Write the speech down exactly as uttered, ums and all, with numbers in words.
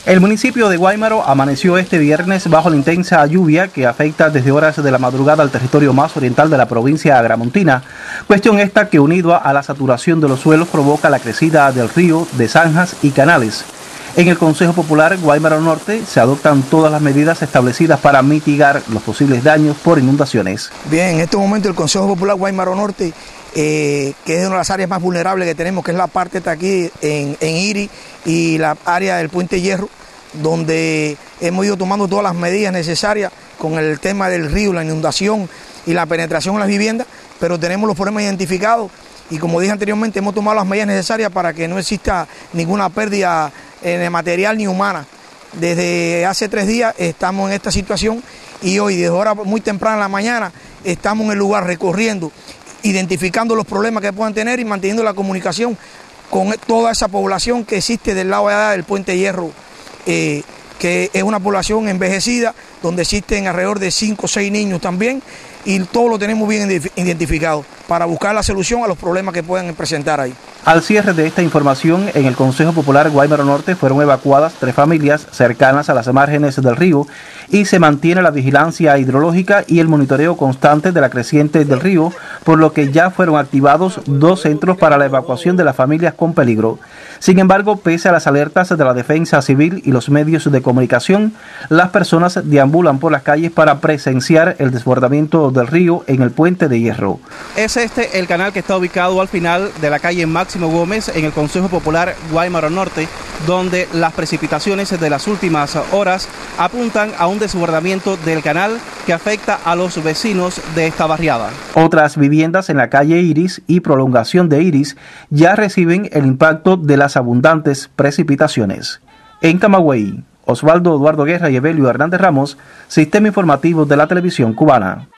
El municipio de Guáimaro amaneció este viernes bajo la intensa lluvia que afecta desde horas de la madrugada al territorio más oriental de la provincia agramontina, cuestión esta que unido a la saturación de los suelos provoca la crecida del río, de zanjas y canales. En el Consejo Popular Guáimaro Norte se adoptan todas las medidas establecidas para mitigar los posibles daños por inundaciones. Bien, en este momento el Consejo Popular Guáimaro Norte, eh, que es una de las áreas más vulnerables que tenemos, que es la parte de aquí en, en Iris y la área del Puente Hierro, donde hemos ido tomando todas las medidas necesarias con el tema del río, la inundación y la penetración en las viviendas, pero tenemos los problemas identificados y, como dije anteriormente, hemos tomado las medidas necesarias para que no exista ninguna pérdida de material ni humana. Desde hace tres días estamos en esta situación y hoy, desde hora muy temprana en la mañana, estamos en el lugar recorriendo, identificando los problemas que puedan tener y manteniendo la comunicación con toda esa población que existe del lado de allá del Puente Hierro, eh, que es una población envejecida, donde existen alrededor de cinco o seis niños también, y todo lo tenemos bien identificado para buscar la solución a los problemas que puedan presentar ahí. Al cierre de esta información, en el Consejo Popular Guáimaro Norte fueron evacuadas tres familias cercanas a las márgenes del río y se mantiene la vigilancia hidrológica y el monitoreo constante de la creciente del río, por lo que ya fueron activados dos centros para la evacuación de las familias con peligro. Sin embargo, pese a las alertas de la Defensa Civil y los medios de comunicación, las personas deambulan por las calles para presenciar el desbordamiento del río en el Puente de Hierro. Es este el canal que está ubicado al final de la calle Máximo Gómez en el Consejo Popular Guáimaro Norte, donde las precipitaciones de las últimas horas apuntan a un desbordamiento del canal que afecta a los vecinos de esta barriada. Otras viviendas en la calle Iris y prolongación de Iris ya reciben el impacto de las abundantes precipitaciones. En Camagüey, Osvaldo Eduardo Guerra y Evelio Hernández Ramos, Sistema Informativo de la Televisión Cubana.